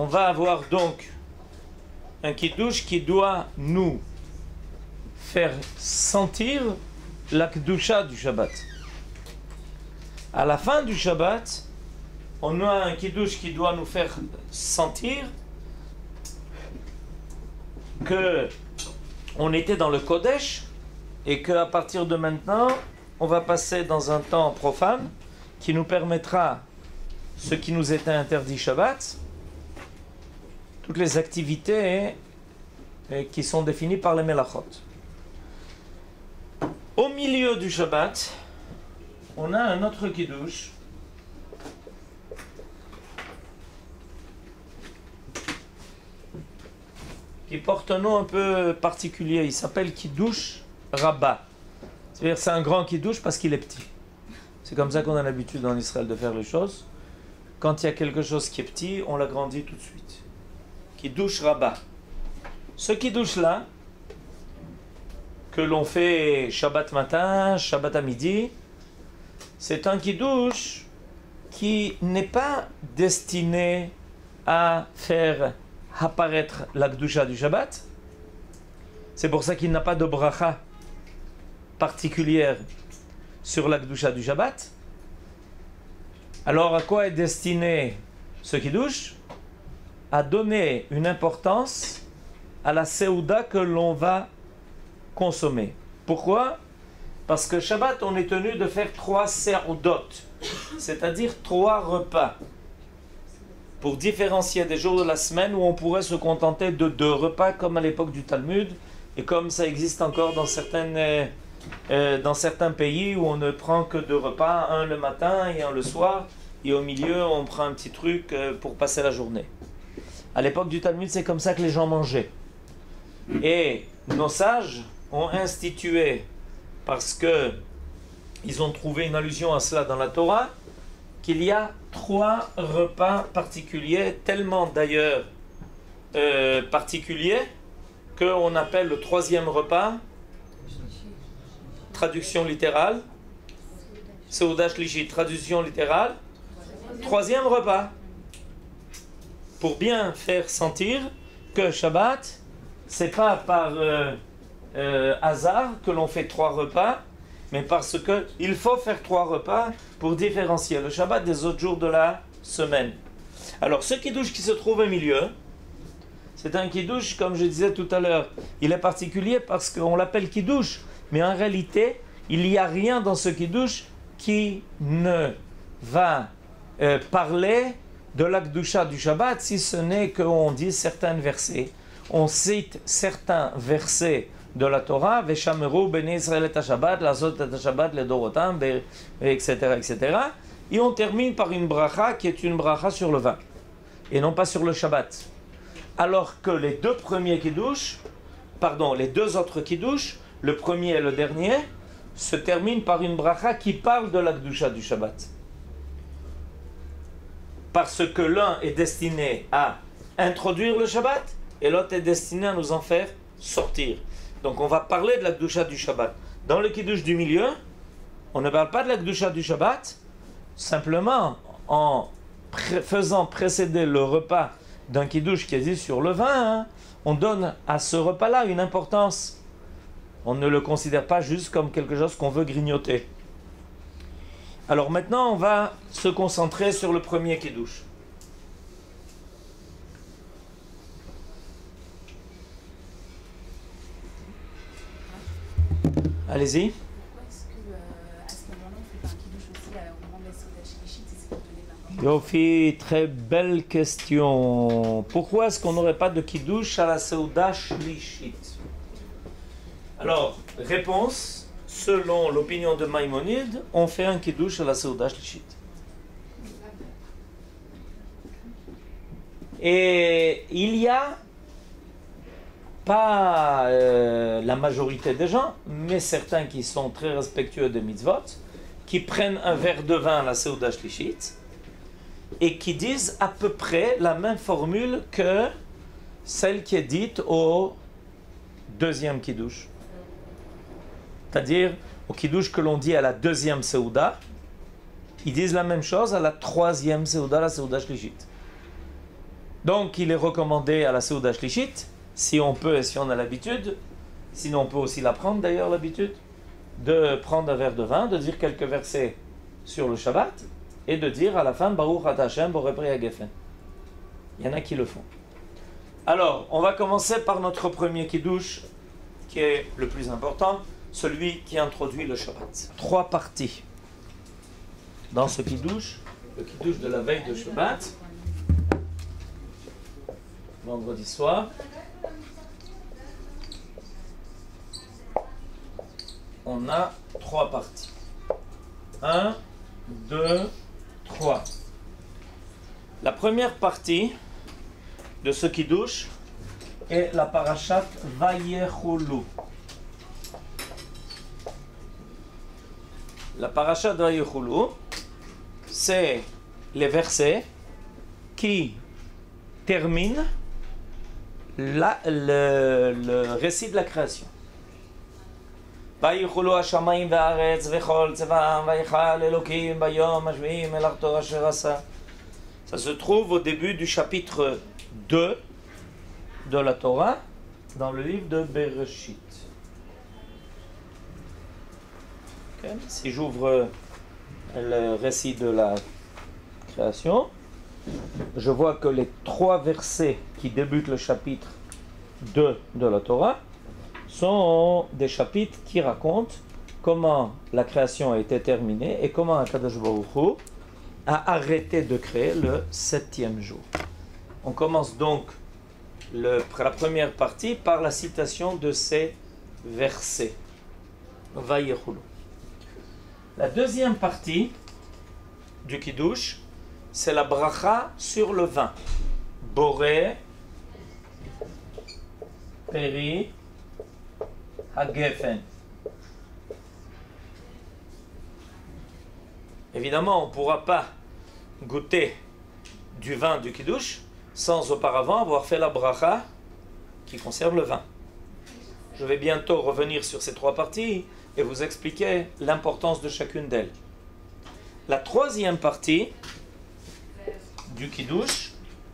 on va avoir donc un kiddush qui doit nous faire sentir la kedusha du Shabbat. À la fin du Shabbat, on a un kiddush qui doit nous faire sentir que on était dans le Kodesh et qu'à partir de maintenant, on va passer dans un temps profane qui nous permettra ce qui nous était interdit Shabbat, toutes les activités qui sont définies par les Melachot. Au milieu du Shabbat, on a un autre kiddush qui porte un nom un peu particulier. Il s'appelle kiddush Rabbah. C'est-à-dire c'est un grand kiddush parce qu'il est petit. C'est comme ça qu'on a l'habitude en Israël de faire les choses. Quand il y a quelque chose qui est petit, on l'agrandit tout de suite. Kiddush Rabbah. Ce kiddush-là, que l'on fait Shabbat matin, Shabbat à midi, c'est un kiddush qui n'est pas destiné à faire apparaître la kedusha du Shabbat. C'est pour ça qu'il n'a pas de bracha particulière sur la kedusha du Shabbat. Alors à quoi est destiné ce kiddush? À donner une importance à la seouda que l'on va consommer. Pourquoi? Parce que Shabbat, on est tenu de faire 3 seudot, c'est-à-dire 3 repas, pour différencier des jours de la semaine où on pourrait se contenter de 2 repas, comme à l'époque du Talmud, et comme ça existe encore dans certains pays où on ne prend que 2 repas, un le matin et un le soir, et au milieu on prend un petit truc pour passer la journée. À l'époque du Talmud, c'est comme ça que les gens mangeaient. Et nos sages ont institué, parce que ils ont trouvé une allusion à cela dans la Torah, qu'il y a 3 repas particuliers, tellement d'ailleurs particuliers, qu'on appelle le 3e repas, traduction littérale, Seuda Shlishi, traduction littérale, 3e repas, pour bien faire sentir que Shabbat, c'est pas par hasard que l'on fait 3 repas, mais parce qu'il faut faire 3 repas pour différencier le Shabbat des autres jours de la semaine. Alors ce kiddush qui se trouve au milieu, c'est un kiddush, comme je disais tout à l'heure, il est particulier parce qu'on l'appelle kiddush, mais en réalité, il n'y a rien dans ce kiddush qui ne va parler de la kedusha du Shabbat, si ce n'est qu'on dit certains versets. On cite certains versets de la Torah, Veshameru bnei Israël et Shabbat, lazot et Shabbat le dorotam, etc., etc. Et on termine par une bracha qui est une bracha sur le vin, et non pas sur le Shabbat. Alors que les 2 premiers kiddush, les 2 autres kiddush, le premier et le dernier, se terminent par une bracha qui parle de la kedusha du Shabbat. Parce que l'un est destiné à introduire le Shabbat, et l'autre est destiné à nous en faire sortir. Donc on va parler de la kedusha du Shabbat. Dans le kiddush du milieu, on ne parle pas de la kedusha du Shabbat, simplement en faisant précéder le repas d'un kiddush qui existe sur le vin, on donne à ce repas-là une importance. On ne le considère pas juste comme quelque chose qu'on veut grignoter. Alors maintenant, on va se concentrer sur le premier kiddush. Allez-y. Pourquoi est-ce qu'à ce moment-là, on fait pas un kiddush aussi au moment de la Seuda Shlishi, c'est pour donner l'importance? Yofi, très belle question. Pourquoi est-ce qu'on n'aurait pas de kiddush à la Seuda Shlishit? Alors, réponse, selon l'opinion de Maïmonide, on fait un kiddush à la Seuda Shlishit. Et il y a pas la majorité des gens, mais certains qui sont très respectueux des mitzvot, qui prennent un verre de vin à la Seuda Shlishit et qui disent à peu près la même formule que celle qui est dite au 2e kiddush. C'est-à-dire au kiddush que l'on dit à la 2e Seuda, ils disent la même chose à la 3e Seuda, la Seuda Shlishit. Donc il est recommandé à la Seuda Shlishit, si on peut et si on a l'habitude, sinon on peut aussi la prendre d'ailleurs l'habitude, de prendre un verre de vin, de dire quelques versets sur le Shabbat et de dire à la fin Baruch Ata Hashem Borei Pri HaGefen. Il y en a qui le font. Alors, on va commencer par notre premier kiddush, qui est le plus important, celui qui introduit le Shabbat. 3 parties dans ce kiddush, le kiddush de la veille de Shabbat, vendredi soir. On a 3 parties. 1, 2, 3. La première partie de ce kiddush est la parashat Vayechulu. La parashat Vayechulu, c'est les versets qui terminent le récit de la création. ויחולו השמיים והארץ וכל צבאם ויחל אלוקים ביום השביעי מלאכתו אשר עשה. Ça se trouve au début du chapitre 2 de la Torah, dans le livre de Bereshit. Okay. Si j'ouvre le récit de la création, je vois que les 3 versets qui débutent le chapitre 2 de la Torah sont des chapitres qui racontent comment la création a été terminée et comment Akadosh Baruch Hu a arrêté de créer le 7e jour. On commence donc la première partie par la citation de ces versets. Vayechulu. La deuxième partie du Kiddush, c'est la bracha sur le vin. Borei Pri HaGefen. Évidemment, on ne pourra pas goûter du vin du Kiddush sans auparavant avoir fait la bracha qui concerne le vin. Je vais bientôt revenir sur ces 3 parties et vous expliquer l'importance de chacune d'elles. La troisième partie du Kiddush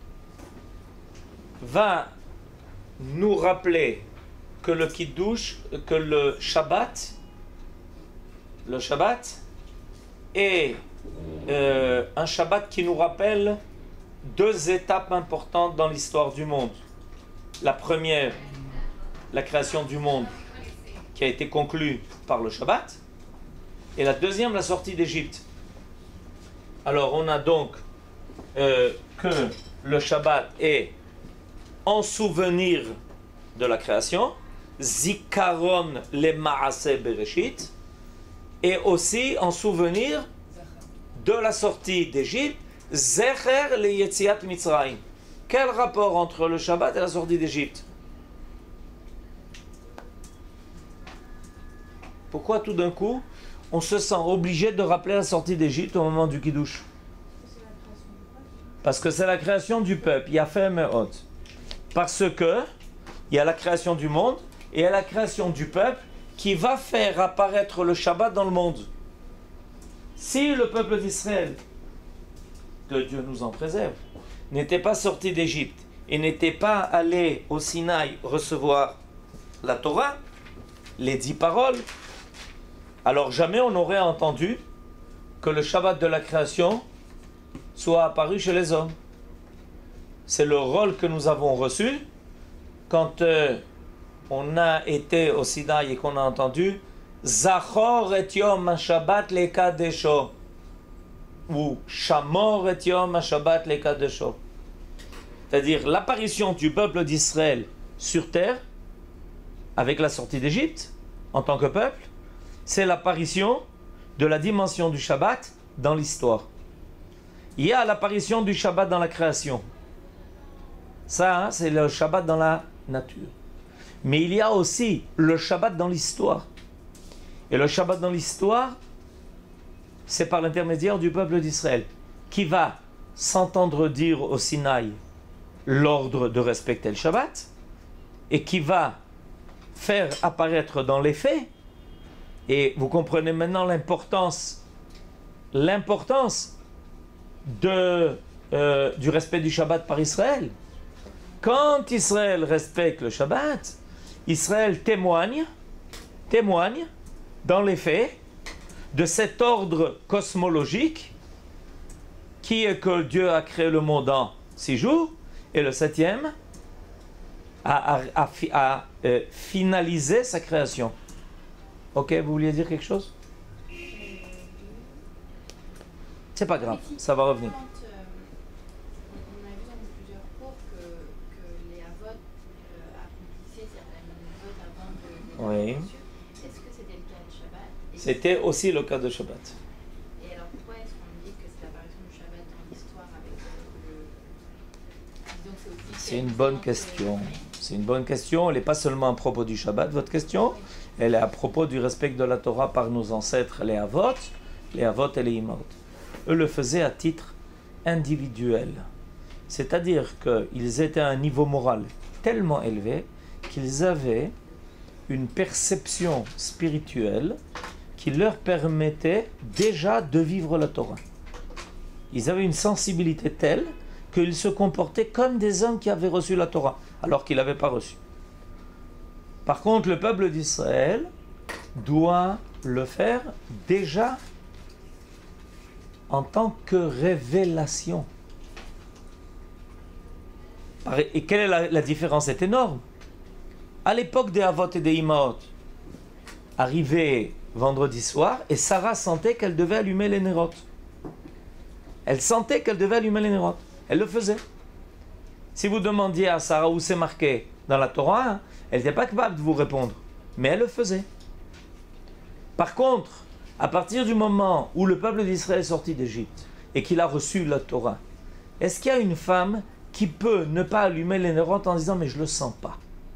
va nous rappeler que le Kiddush, que le Shabbat est un Shabbat qui nous rappelle 2 étapes importantes dans l'histoire du monde. La première, la création du monde qui a été conclue par le Shabbat, et la deuxième, la sortie d'Égypte. Alors on a donc que le Shabbat est en souvenir de la création, Zikaron le Maaseh Bereshit, et aussi en souvenir de la sortie d'Égypte, Zecher le Yetziat Mitzrayim. Quel rapport entre le Shabbat et la sortie d'Égypte? Pourquoi tout d'un coup on se sent obligé de rappeler la sortie d'Égypte au moment du Kiddush? Parce que c'est la création du peuple, Yafeh Me'od. Parce que il y a la création du monde et il y a la création du peuple qui va faire apparaître le Shabbat dans le monde. Si le peuple d'Israël, que Dieu nous en préserve, n'était pas sorti d'Égypte et n'était pas allé au Sinaï recevoir la Torah, les 10 paroles, alors jamais on n'aurait entendu que le Shabbat de la création soit apparu chez les hommes. C'est le rôle que nous avons reçu quand on a été au Sinaï et qu'on a entendu Zachor et Yom HaShabbat lekadesho ou Shamor et Yom HaShabbat lekadesho. C'est-à-dire l'apparition du peuple d'Israël sur terre avec la sortie d'Égypte en tant que peuple, c'est l'apparition de la dimension du Shabbat dans l'histoire. Il y a l'apparition du Shabbat dans la création. Ça, c'est le Shabbat dans la nature. Mais il y a aussi le Shabbat dans l'histoire. Et le Shabbat dans l'histoire, c'est par l'intermédiaire du peuple d'Israël qui va s'entendre dire au Sinaï l'ordre de respecter le Shabbat et qui va faire apparaître dans les faits, et vous comprenez maintenant l'importance du respect du Shabbat par Israël. Quand Israël respecte le Shabbat, Israël témoigne dans les faits de cet ordre cosmologique qui est que Dieu a créé le monde en 6 jours et le 7e a finalisé sa création. Ok, vous vouliez dire quelque chose? C'est pas grave, ça va revenir. On a vu dans plusieurs cours que les avots accomplissaient certaines votes avant de Oui. Est-ce que c'était le cas de Shabbat? C'était aussi le cas de Shabbat. Et alors pourquoi est-ce qu'on dit que c'est l'apparition du Shabbat dans l'histoire avec le... Disons que c'est aussi... C'est une bonne question. C'est une bonne question. Elle n'est pas seulement à propos du Shabbat, votre question. Elle est à propos du respect de la Torah par nos ancêtres, les Avot et les Imot. Eux le faisaient à titre individuel. C'est-à-dire qu'ils étaient à un niveau moral tellement élevé qu'ils avaient une perception spirituelle qui leur permettait déjà de vivre la Torah. Ils avaient une sensibilité telle qu'ils se comportaient comme des hommes qui avaient reçu la Torah, alors qu'ils ne l'avaient pas reçue. Par contre, le peuple d'Israël doit le faire déjà en tant que révélation. Et quelle est la différence? C'est énorme. À l'époque des Avot et des Imaot, arrivait vendredi soir et Sarah sentait qu'elle devait allumer les nérotes. Elle sentait qu'elle devait allumer les nérotes. Elle le faisait. Si vous demandiez à Sarah où c'est marqué dans la Torah, elle n'était pas capable de vous répondre. Mais elle le faisait. Par contre, à partir du moment où le peuple d'Israël est sorti d'Égypte et qu'il a reçu la Torah, est-ce qu'il y a une femme qui peut ne pas allumer les nérotes en disant « mais je ne le sens pas ».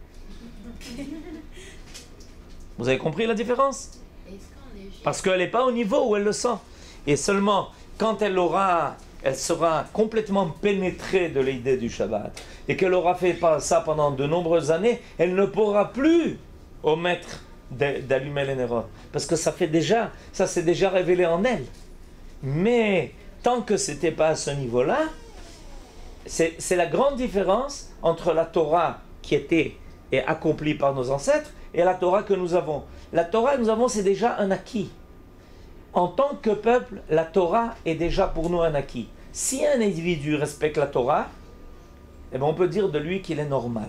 Vous avez compris la différence? Parce qu'elle n'est pas au niveau où elle le sent. Et seulement quand elle sera complètement pénétrée de l'idée du Shabbat et qu'elle aura fait ça pendant de nombreuses années, elle ne pourra plus omettre d'allumer les nérotes. Parce que ça s'est déjà révélé en elle. Mais tant que ce n'était pas à ce niveau-là, c'est la grande différence entre la Torah qui était et accomplie par nos ancêtres et la Torah que nous avons. La Torah que nous avons, c'est déjà un acquis. En tant que peuple, la Torah est déjà pour nous un acquis. Si un individu respecte la Torah, eh bien on peut dire de lui qu'il est normal.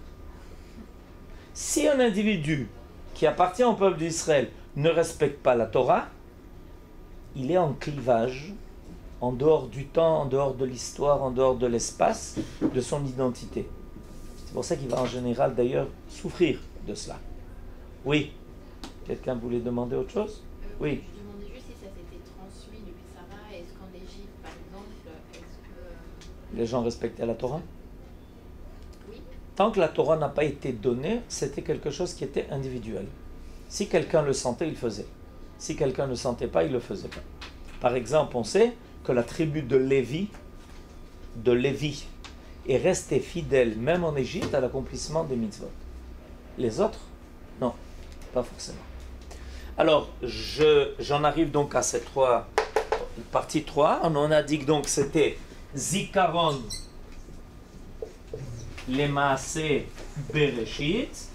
Si un individu qui appartient au peuple d'Israël ne respecte pas la Torah, il est en clivage, en dehors du temps, en dehors de l'histoire, en dehors de l'espace, de son identité. C'est pour ça qu'il va en général d'ailleurs souffrir de cela. Oui. Quelqu'un voulait demander autre chose? Oui. Je demandais juste si ça s'était transmis depuis Sarah. Est-ce qu'en Égypte, par exemple, est-ce que... Les gens respectaient la Torah? Oui. Tant que la Torah n'a pas été donnée, c'était quelque chose qui était individuel. Si quelqu'un le sentait, il le faisait. Si quelqu'un ne le sentait pas, il ne le faisait pas. Par exemple, on sait que la tribu de Lévi est restée fidèle, même en Égypte, à l'accomplissement des mitzvot. Les autres, non, pas forcément. Alors, j'en arrive donc à cette partie 3. On a dit que donc c'était Zikaron, les Maaseh Bereshit.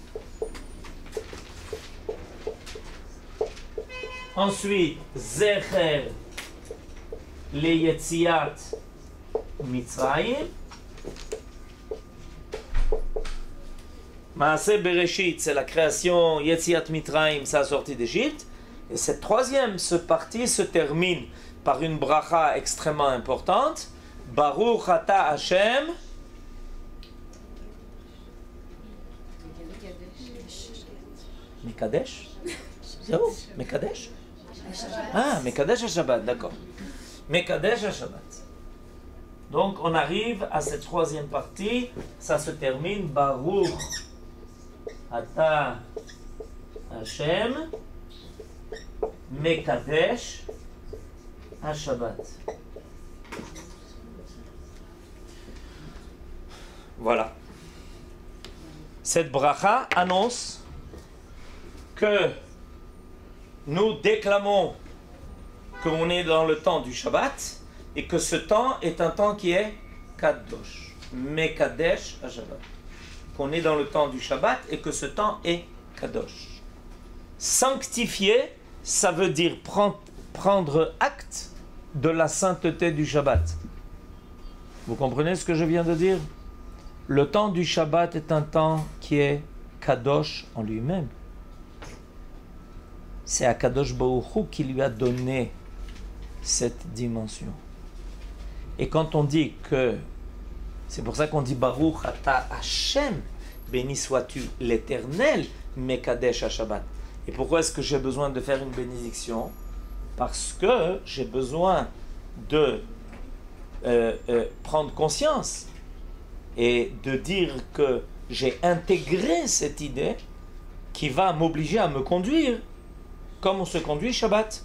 Ensuite, Zecher, les Yetziat Mitzrayim. Maaseh Bereshit, c'est la création, Yetziat Mitzrayim, c'est la sortie d'Égypte. Et cette troisième partie se termine par une bracha extrêmement importante. Baruch Ata Hashem. Mekadesh? C'est où? Mekadesh? Ah, Mekadesh HaShabbat, d'accord. Mekadesh HaShabbat. Donc on arrive à cette troisième partie, ça se termine Baruch Ata Hashem Mekadesh HaShabbat. Voilà. Cette bracha annonce que nous déclamons qu'on est dans le temps du Shabbat et que ce temps est un temps qui est Kadosh. Mekadesh HaShabbat. Qu'on est dans le temps du Shabbat et que ce temps est Kadosh. Sanctifier, ça veut dire prendre acte de la sainteté du Shabbat. Vous comprenez ce que je viens de dire? Le temps du Shabbat est un temps qui est Kadosh en lui-même. C'est Akadosh Baruch Hu qui lui a donné cette dimension. Et quand on dit que, c'est pour ça qu'on dit Baruch Ata Hashem, béni sois-tu l'Éternel, Mekadesh HaShabbat. Et pourquoi est-ce que j'ai besoin de faire une bénédiction? Parce que j'ai besoin de prendre conscience et de dire que j'ai intégré cette idée qui va m'obliger à me conduire comme on se conduit Shabbat.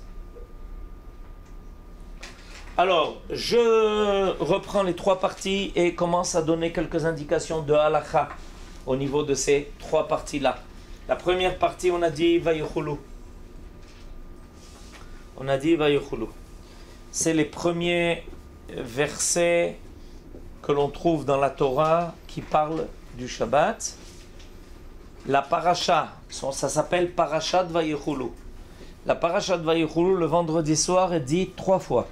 Alors, je reprends les trois parties et commence à donner quelques indications de halakha au niveau de ces trois parties-là. La première partie, on a dit Vayochulu. On a dit Vayochulu. C'est les premiers versets que l'on trouve dans la Torah qui parlent du Shabbat. La paracha, ça s'appelle Parashat Vayochulu. La Parashat Vayochulu, le vendredi soir, est dite 3 fois.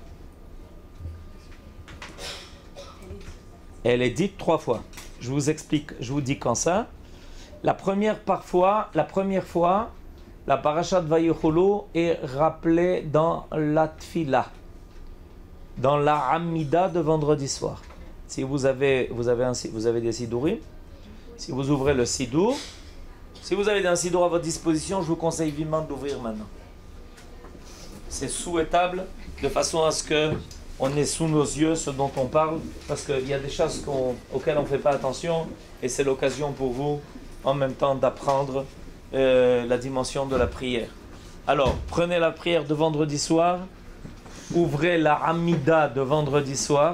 Elle est dite 3 fois. Je vous explique, je vous dis quand ça. La première fois, la Parashat Vayochulu est rappelée dans la Tfila, dans la Amida de vendredi soir. Si vous avez des sidourim, si vous ouvrez le sidour, si vous avez un sidour à votre disposition, je vous conseille vivement d'ouvrir maintenant. C'est souhaitable de façon à ce que on ait sous nos yeux ce dont on parle, parce qu'il y a des choses auxquelles on ne fait pas attention, et c'est l'occasion pour vous, en même temps, d'apprendre la dimension de la prière. Alors, prenez la prière de vendredi soir, ouvrez la Amida de vendredi soir,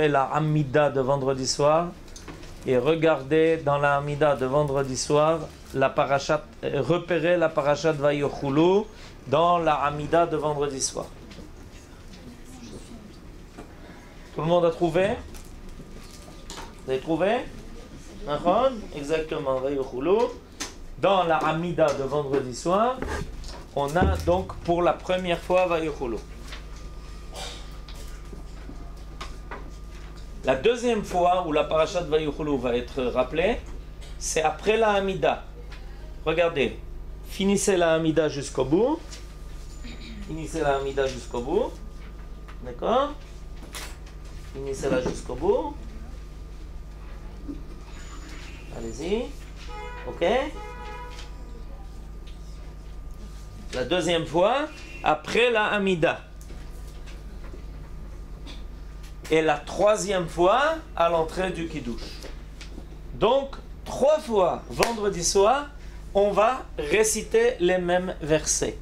et regardez dans la Amida de vendredi soir, repérez la Parashat Vayochulu dans la Amida de vendredi soir. Tout le monde a trouvé? Vous avez trouvé? Exactement, Vayochulu. Dans la Amida de vendredi soir, on a donc pour la première fois Vayochulu. La deuxième fois où la Parashat Vayochulu va être rappelée, c'est après la Amida. Regardez, finissez la Amida jusqu'au bout. D'accord? Finissez-la jusqu'au bout. Allez-y. Ok? La deuxième fois, après la Amida. Et la troisième fois, à l'entrée du Kiddush. Donc, 3 fois, vendredi soir, on va réciter les mêmes versets.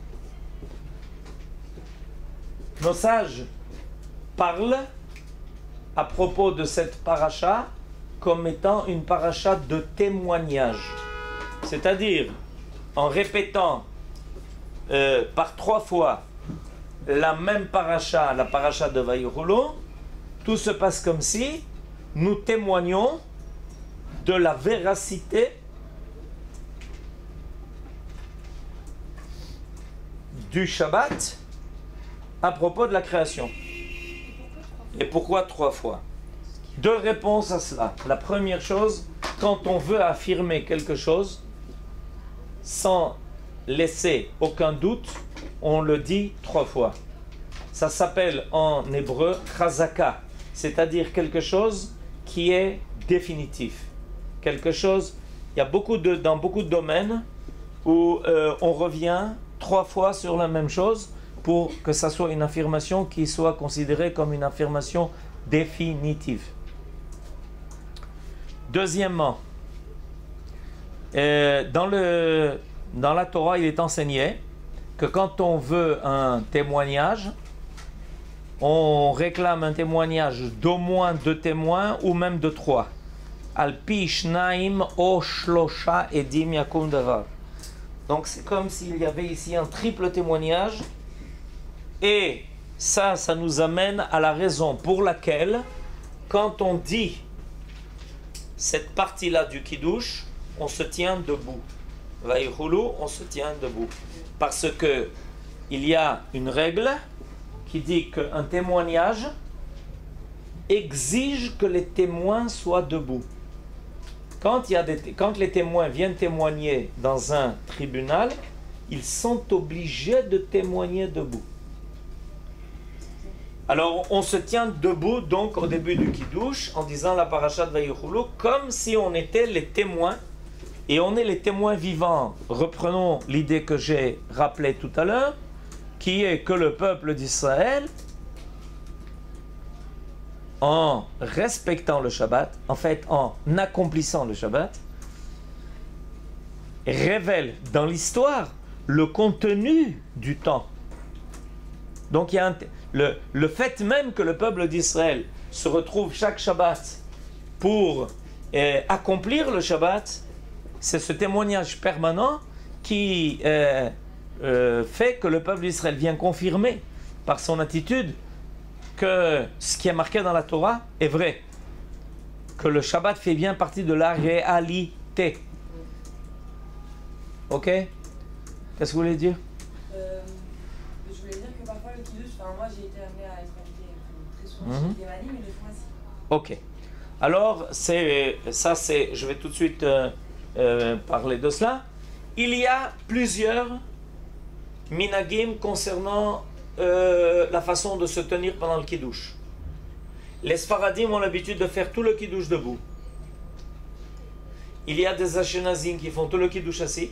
Nos sages parlent à propos de cette paracha comme étant une paracha de témoignage. C'est-à-dire, en répétant par 3 fois la même paracha, la paracha de Vayochulu, tout se passe comme si nous témoignons de la véracité du Shabbat à propos de la création. Et pourquoi 3 fois? 2 réponses à cela. La première chose, quand on veut affirmer quelque chose sans laisser aucun doute, on le dit 3 fois. Ça s'appelle en hébreu chazaka, c'est-à-dire quelque chose qui est définitif. Quelque chose, il y a dans beaucoup de domaines où on revient 3 fois sur la même chose pour que ça soit une affirmation qui soit considérée comme une affirmation définitive. Deuxièmement, dans la Torah, il est enseigné que quand on veut un témoignage, on réclame un témoignage d'au moins 2 témoins ou même de 3. Al-pi shnaim o shlosha edim yakum davar. Donc c'est comme s'il y avait ici un triple témoignage. Et ça nous amène à la raison pour laquelle, quand on dit cette partie-là du Kiddush, on se tient debout. Vaïchoulou, on se tient debout. Parce que il y a une règle qui dit qu'un témoignage exige que les témoins soient debout. Quand les témoins viennent témoigner dans un tribunal, ils sont obligés de témoigner debout. Alors on se tient debout donc au début du Kiddush en disant la parasha de Vaïchoulou comme si on était les témoins et on est les témoins vivants. Reprenons l'idée que j'ai rappelée tout à l'heure qui est que le peuple d'Israël, en respectant le Shabbat, en fait en accomplissant le Shabbat, révèle dans l'histoire le contenu du temps. Donc il y a le fait même que le peuple d'Israël se retrouve chaque Shabbat pour accomplir le Shabbat, c'est ce témoignage permanent qui fait que le peuple d'Israël vient confirmer par son attitude que ce qui est marqué dans la Torah est vrai, que le Shabbat fait bien partie de la réalité. Ok? Qu'est-ce que vous voulez dire? Je voulais dire que parfois le Kiddush, moi j'ai été amené à être invité très souvent chez des manis, mais des fois aussi. Ok. Alors, je vais tout de suite parler de cela. Il y a plusieurs minagim concernant la façon de se tenir pendant le Kiddush. Les Sfaradim ont l'habitude de faire tout le Kiddush debout. Il y a des Ashkenazim qui font tout le Kiddush assis.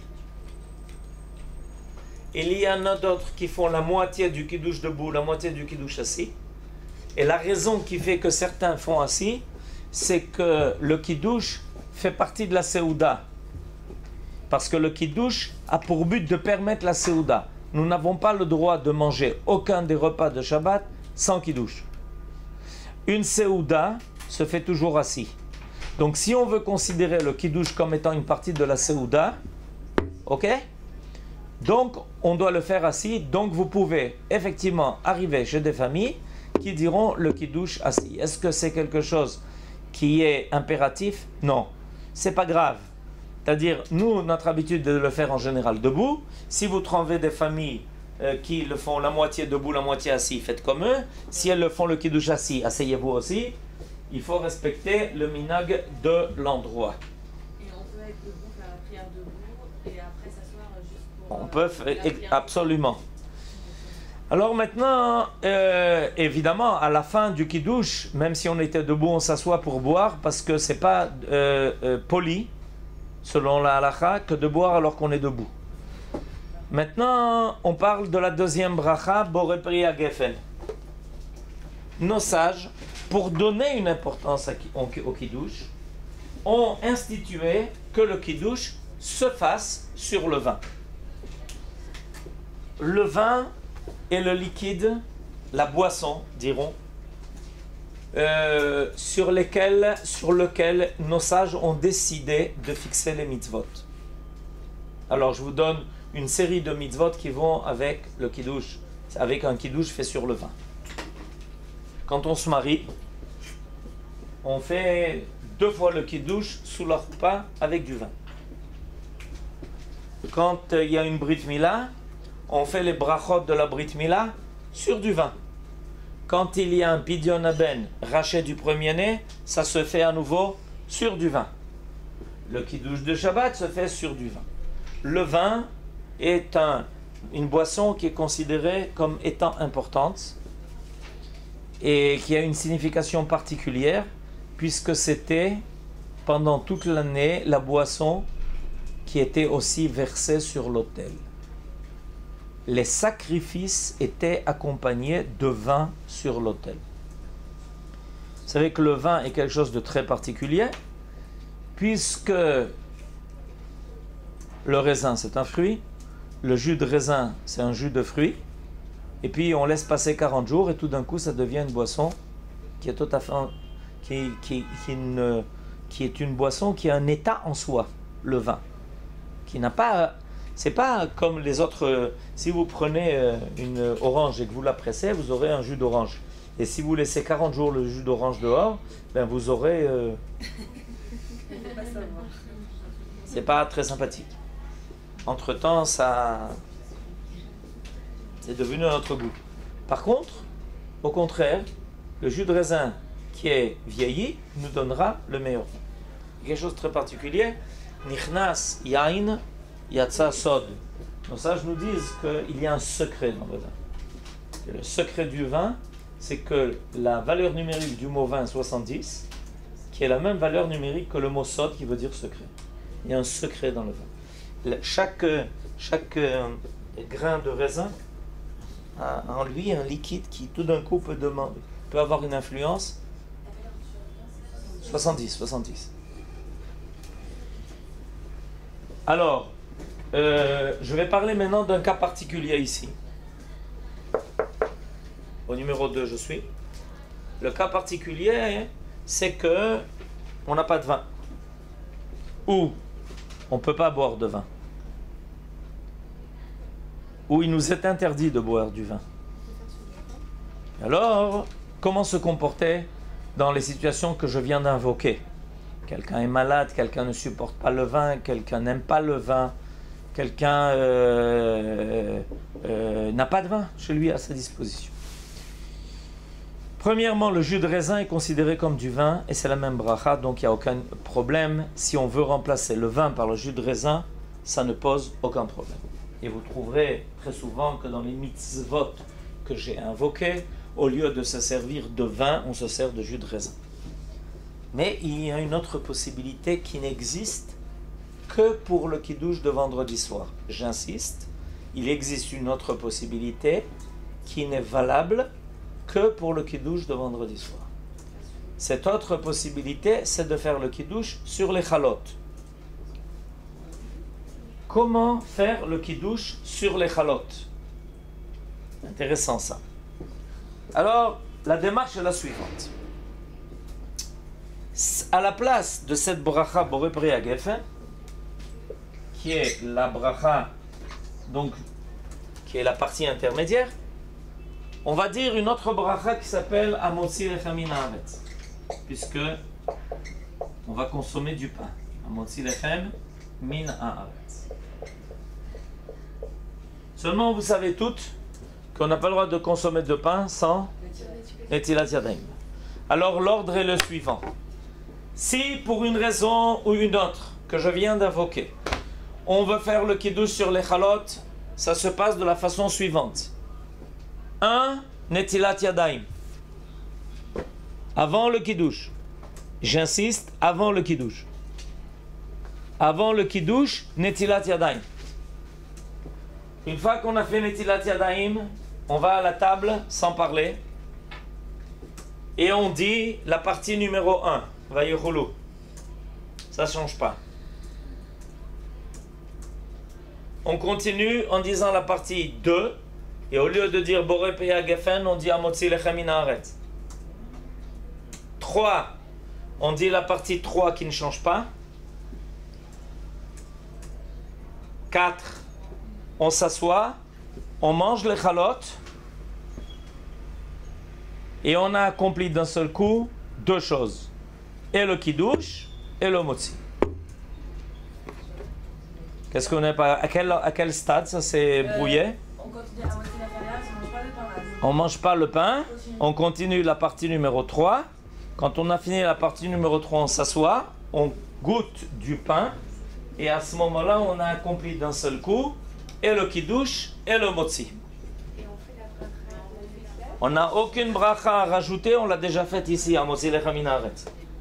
Il y en a d'autres qui font la moitié du Kiddush debout, la moitié du Kiddush assis. Et la raison qui fait que certains font assis, c'est que le Kiddush fait partie de la Seouda. Parce que le Kiddush a pour but de permettre la Seouda. Nous n'avons pas le droit de manger aucun des repas de Shabbat sans Kiddush. Une Seouda se fait toujours assis. Donc si on veut considérer le Kiddush comme étant une partie de la Seouda, ok? Donc on doit le faire assis. Donc vous pouvez effectivement arriver chez des familles qui diront le Kiddush assis. Est-ce que c'est quelque chose qui est impératif? Non. C'est pas grave. C'est-à-dire, nous, notre habitude de le faire en général debout. Si vous trouvez des familles qui le font la moitié debout, la moitié assis, faites comme eux. Si elles le font le Kiddush assis, asseyez-vous aussi. Il faut respecter le minag de l'endroit. Et on peut être debout, faire la prière debout, et après s'asseoir juste pour... On peut, absolument. Alors maintenant, évidemment, à la fin du Kiddush, même si on était debout, on s'assoit pour boire, parce que c'est pas poli, selon la halakha, que de boire alors qu'on est debout. Maintenant, on parle de la deuxième bracha, Boré Priya Gefen. Nos sages, pour donner une importance au Kiddush, ont institué que le Kiddush se fasse sur le vin. Le vin est le liquide, la boisson, dirons, sur lequel nos sages ont décidé de fixer les mitzvot. Alors je vous donne une série de mitzvot qui vont avec le kiddush, avec un kiddush fait sur le vin. Quand on se marie, on fait 2 fois le kiddush sous la choupa avec du vin. Quand il y a une brit mila, on fait les brachot de la brit mila sur du vin. Quand il y a un pidyon aben, rachet du premier-né, ça se fait à nouveau sur du vin. Le kiddush de Shabbat se fait sur du vin. Le vin est une boisson qui est considérée comme étant importante et qui a une signification particulière puisque c'était pendant toute l'année la boisson qui était aussi versée sur l'autel. Les sacrifices étaient accompagnés de vin sur l'autel. Vous savez que le vin est quelque chose de très particulier, puisque le raisin c'est un fruit, le jus de raisin c'est un jus de fruit, et puis on laisse passer 40 jours et tout d'un coup ça devient une boisson qui est tout à fait, qui est une boisson qui a un état en soi, le vin, qui n'a pas... C'est pas comme les autres, si vous prenez une orange et que vous la pressez, vous aurez un jus d'orange. Et si vous laissez 40 jours le jus d'orange dehors, ben vous aurez C'est pas très sympathique. Entre-temps, ça... c'est devenu notre goût. Par contre, au contraire, le jus de raisin qui est vieilli nous donnera le meilleur vin. Quelque chose de très particulier, Nichnas yain yatsa sod. Nos sages nous disent qu'il y a un secret dans le vin. Et le secret du vin, c'est que la valeur numérique du mot vin 70, qui est la même valeur numérique que le mot sod qui veut dire secret. Il y a un secret dans le vin. Chaque grain de raisin a en lui un liquide qui tout d'un coup peut avoir une influence. 70. Alors, je vais parler maintenant d'un cas particulier ici. Au numéro 2, je suis. Le cas particulier, c'est que on n'a pas de vin. Ou on ne peut pas boire de vin. Ou il nous est interdit de boire du vin. Alors, comment se comporter dans les situations que je viens d'invoquer? Quelqu'un est malade, quelqu'un ne supporte pas le vin, quelqu'un n'aime pas le vin, quelqu'un n'a pas de vin chez lui à sa disposition. Premièrement, le jus de raisin est considéré comme du vin et c'est la même bracha, donc il n'y a aucun problème. Si on veut remplacer le vin par le jus de raisin, ça ne pose aucun problème. Et vous trouverez très souvent que dans les mitzvot que j'ai invoqués, au lieu de se servir de vin, on se sert de jus de raisin. Mais il y a une autre possibilité qui n'existe que pour le kiddush de vendredi soir. J'insiste, il existe une autre possibilité qui n'est valable que pour le kiddush de vendredi soir. Cette autre possibilité, c'est de faire le kiddush sur les chalot. Comment faire le kiddush sur les chalot? Intéressant ça. Alors, la démarche est la suivante. À la place de cette bracha Boré Pri Hagefen, qui est la bracha, donc, qui est la partie intermédiaire, on va dire une autre bracha qui s'appelle Amotzi Lechem Min Haaretz, puisque on va consommer du pain. Amotzi Lechem Min Haaretz. Seulement, vous savez toutes qu'on n'a pas le droit de consommer de pain sans Netilat Yadayim. Alors, l'ordre est le suivant. Si, pour une raison ou une autre que je viens d'invoquer, on veut faire le kiddush sur les chalot, ça se passe de la façon suivante. 1. Netilat Yadayim. Avant le kiddush. J'insiste, avant le kiddush. Avant le kiddush, Netilat Yadayim. Une fois qu'on a fait Netilat Yadayim, on va à la table sans parler et on dit la partie numéro 1. Vayichulu. Ça ne change pas. On continue en disant la partie 2 et au lieu de dire Boré Pri Hagefen, on dit Amotzi Lechem Min Haaretz. 3. On dit la partie 3 qui ne change pas. 4. On s'assoit, on mange les chalotes et on a accompli d'un seul coup 2 choses. Et le kiddush et le motzi. Qu'est-ce qu'on est pas à quel stade ça s'est brouillé? On continue à moitié la farine, on mange pas le pain. On mange pas le pain, on continue la partie numéro 3. Quand on a fini la partie numéro 3, on s'assoit, on goûte du pain et à ce moment-là, on a accompli d'un seul coup et le kiddush et le motzi. On n'a aucune bracha à rajouter, on l'a déjà faite ici à Amotzi Lechem Min Haaretz.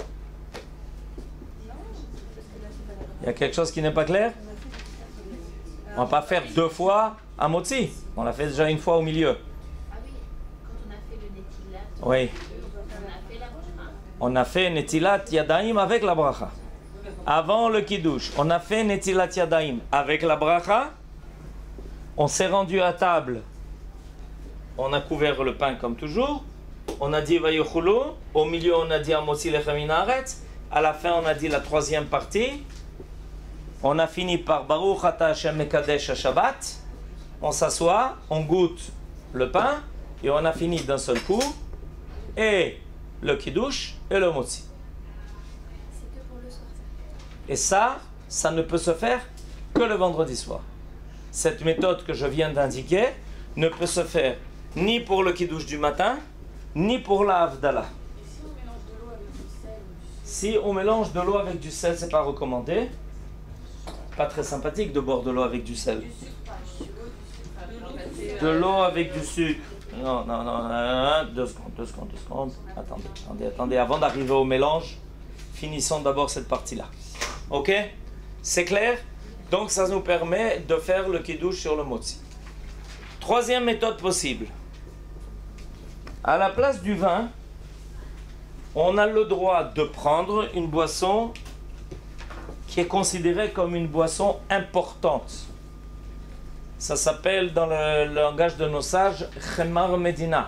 Il y a quelque chose qui n'est pas clair? On ne va pas faire 2 fois à Motzi. On l'a fait déjà une fois au milieu. Ah oui, quand on a fait le Netilat, Oui. on a fait la bracha. On a fait Netilat Yadayim avec la bracha. Avant le kiddush, on a fait Netilat Yadayim avec la bracha. On s'est rendu à table. On a couvert le pain comme toujours. On a dit Vayichulu. Au milieu, on a dit Amotzi Lechem Min Haaretz. À la fin, on a dit la 3e partie. On a fini par Baruch Ata Hashem Mekadesh HaShabbat. On s'assoit, on goûte le pain et on a fini d'un seul coup. Et le kiddush et le motzi. C'est que pour le soir, ça. Et ça ne peut se faire que le vendredi soir. Cette méthode que je viens d'indiquer ne peut se faire ni pour le kiddush du matin, ni pour la Havdalah. Si on mélange de l'eau avec du sel, c'est pas recommandé. Pas très sympathique de boire de l'eau avec du sel. De l'eau avec du sucre. Non, 2 secondes. Attendez. Avant d'arriver au mélange, finissons d'abord cette partie-là. Ok? C'est clair? Donc ça nous permet de faire le kiddush sur le motzi. Troisième méthode possible. À la place du vin, on a le droit de prendre une boisson qui est considérée comme une boisson importante. Ça s'appelle dans le langage de nos sages Khemar Medina.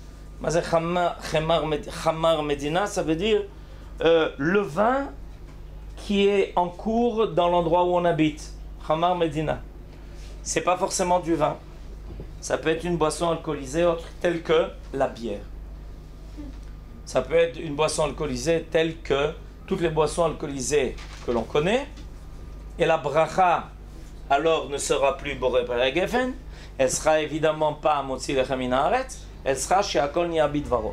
Khamar Medina, ça veut dire le vin qui est en cours dans l'endroit où on habite. Khamar Medina. C'est pas forcément du vin. Ça peut être une boisson alcoolisée autre telle que la bière. Ça peut être une boisson alcoolisée telle que toutes les boissons alcoolisées que l'on connaît. Et la bracha alors ne sera plus Boré Pere Geffen. Elle sera évidemment pas Motzi Lechem Min Haaretz. Elle sera She'akol Ni'a Bidvaro.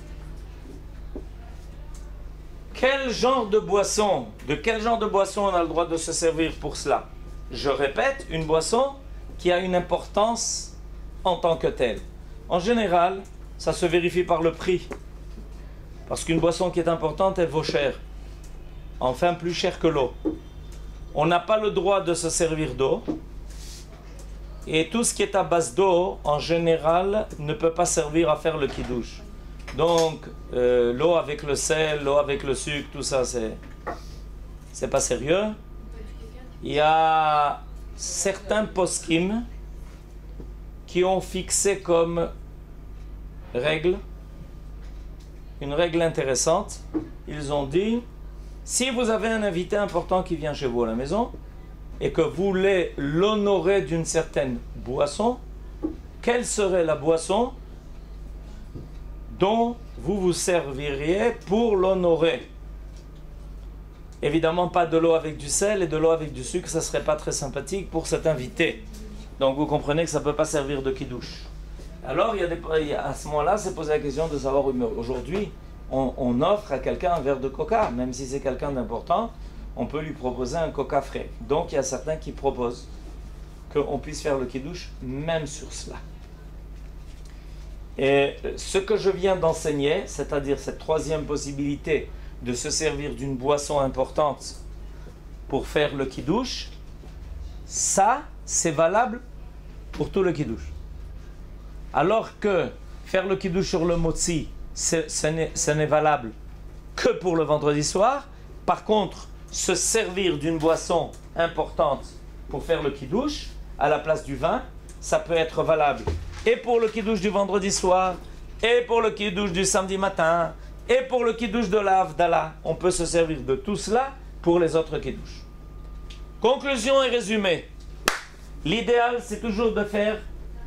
De quel genre de boisson on a le droit de se servir pour cela? Je répète, une boisson qui a une importance en tant que telle. En général, ça se vérifie par le prix. Parce qu'une boisson qui est importante, elle vaut cher. Enfin, plus cher que l'eau. On n'a pas le droit de se servir d'eau. Et tout ce qui est à base d'eau, en général, ne peut pas servir à faire le kiddush. Donc, l'eau avec le sel, l'eau avec le sucre, tout ça, c'est pas sérieux. Il y a certains poskim qui ont fixé comme règle, une règle intéressante. Ils ont dit, si vous avez un invité important qui vient chez vous à la maison et que vous voulez l'honorer d'une certaine boisson, quelle serait la boisson dont vous vous serviriez pour l'honorer? Évidemment pas de l'eau avec du sel et de l'eau avec du sucre, ça ne serait pas très sympathique pour cet invité. Donc vous comprenez que ça ne peut pas servir de kiddush. Alors à ce moment-là, c'est posé la question de savoir, aujourd'hui, on offre à quelqu'un un verre de coca, même si c'est quelqu'un d'important, on peut lui proposer un coca frais. Donc il y a certains qui proposent qu'on puisse faire le kiddush même sur cela. Et ce que je viens d'enseigner, c'est-à-dire cette troisième possibilité de se servir d'une boisson importante pour faire le kiddush, ça, c'est valable pour tout le kiddush. Alors que faire le kiddush sur le motzi, ce n'est valable que pour le vendredi soir. Par contre, se servir d'une boisson importante pour faire le kiddush à la place du vin, ça peut être valable et pour le kiddush du vendredi soir, et pour le kiddush du samedi matin, et pour le kiddush de la Havdalah. On peut se servir de tout cela pour les autres kiddush. Conclusion et résumé. L'idéal, c'est toujours de faire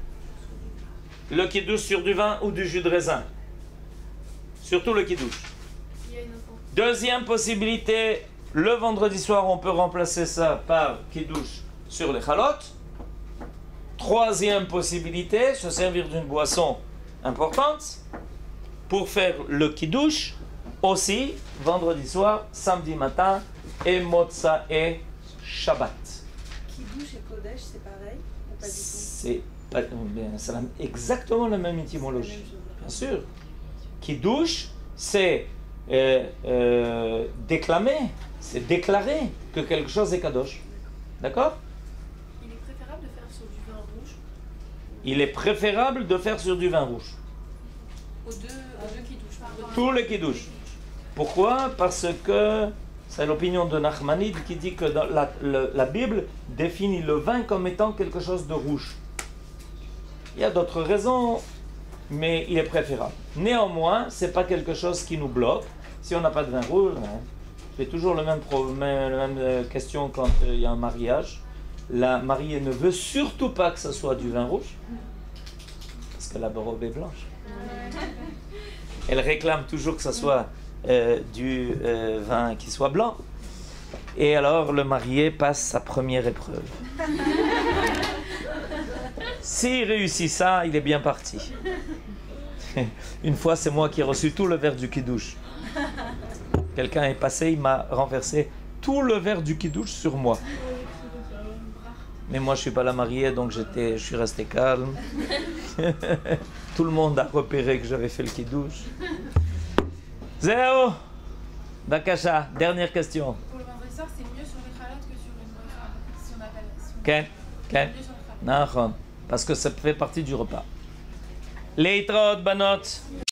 le kiddush sur du vin ou du jus de raisin. Surtout le kiddush. Deuxième possibilité, le vendredi soir, on peut remplacer ça par kiddush sur les chalotes. Troisième possibilité, se servir d'une boisson importante pour faire le kiddush aussi vendredi soir, samedi matin et motza et Shabbat. Kiddush et Kodesh, c'est pareil ou pas du tout? C'est exactement la même étymologie. Bien sûr. Kiddush, c'est déclamer, c'est déclarer que quelque chose est kadosh. D'accord? Il est préférable de faire sur du vin rouge? Il est préférable de faire sur du vin rouge. Aux deux kiddush, pardon. Tous les kiddush. Pourquoi? Parce que c'est l'opinion de Nachmanide qui dit que dans la Bible définit le vin comme étant quelque chose de rouge. Il y a d'autres raisons, mais il est préférable. Néanmoins, ce n'est pas quelque chose qui nous bloque. Si on n'a pas de vin rouge, c'est toujours la même question quand il y a un mariage. La mariée ne veut surtout pas que ce soit du vin rouge, parce que la robe est blanche. Elle réclame toujours que ce soit du vin qui soit blanc. Et alors le marié passe sa première épreuve. S'il réussit ça, il est bien parti. Une fois, c'est moi qui ai reçu tout le verre du kidouche. Quelqu'un est passé, il m'a renversé tout le verre du kidouche sur moi. Mais moi, je suis pas la mariée, donc je suis resté calme. Tout le monde a repéré que j'avais fait le kidouche. Zéro. Bakasha, dernière question. Pour le vendredi soir, c'est mieux sur les chalotes que sur une bonne femme. Si on appelle. Ken, Ken. Mieux sur les chalotes. Parce que ça fait partie du repas. Leitrot, banot.